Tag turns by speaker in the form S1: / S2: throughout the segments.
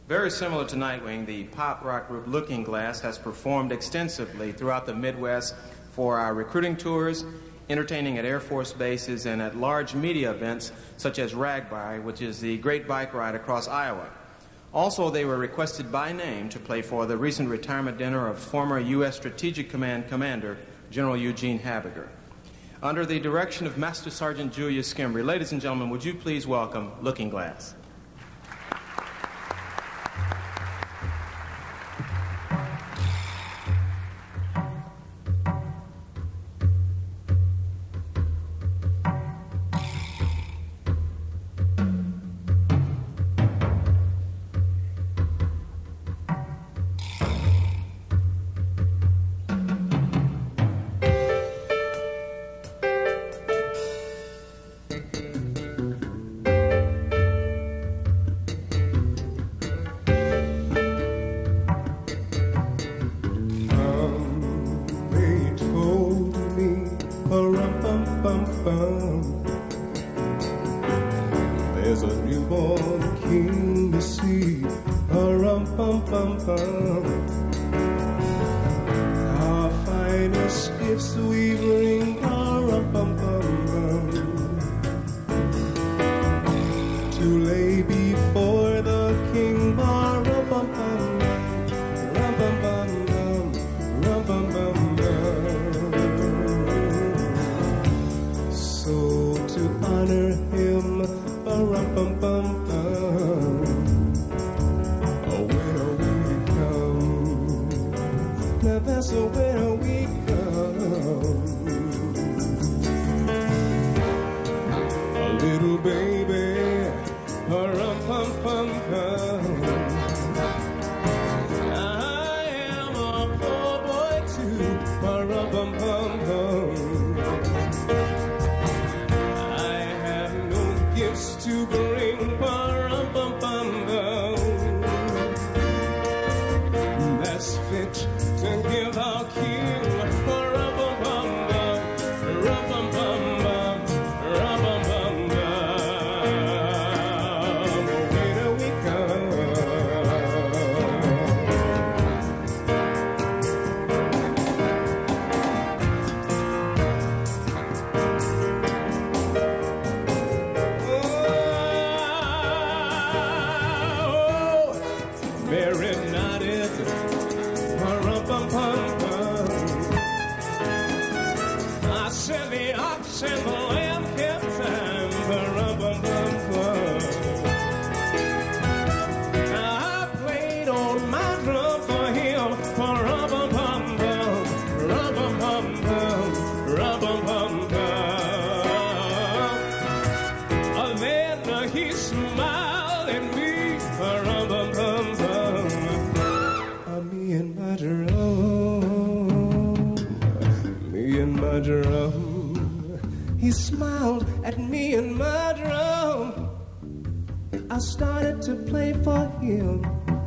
S1: Very similar to Nightwing, the pop rock group Looking Glass has performed extensively throughout the Midwest for our recruiting tours, entertaining at Air Force bases and at large media events such as RAGBI, which is the great bike ride across Iowa. Also, they were requested by name to play for the recent retirement dinner of former U.S. Strategic Command Commander General Eugene Habiger. Under the direction of Master Sergeant Julius Skembry, ladies and gentlemen, would you please welcome Looking Glass.
S2: There's a newborn king to see. Our finest gifts we bring. To lay before the king. So to honor him, where we come. Now that's where we come. A little baby, I am a poor boy too, to bring that's fit to give our king where do we come? Mary nodded, I said the ox and the lamb kept time, I played on my drum for him, then he smiled at me, me and my drum. He smiled at me and my drum. I started to play for him.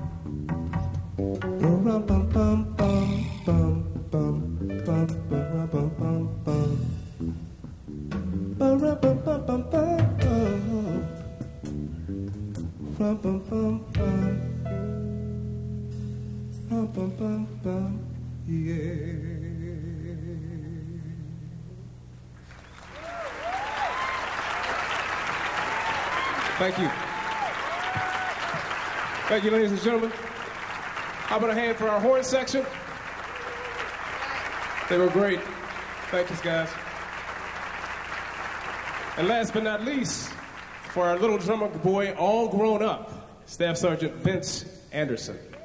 S2: Thank you. Thank you, ladies and gentlemen. How about a hand for our horn section? They were great. Thank you, guys. And last but not least, for our little drummer boy, all grown up, Staff Sergeant Vince Anderson.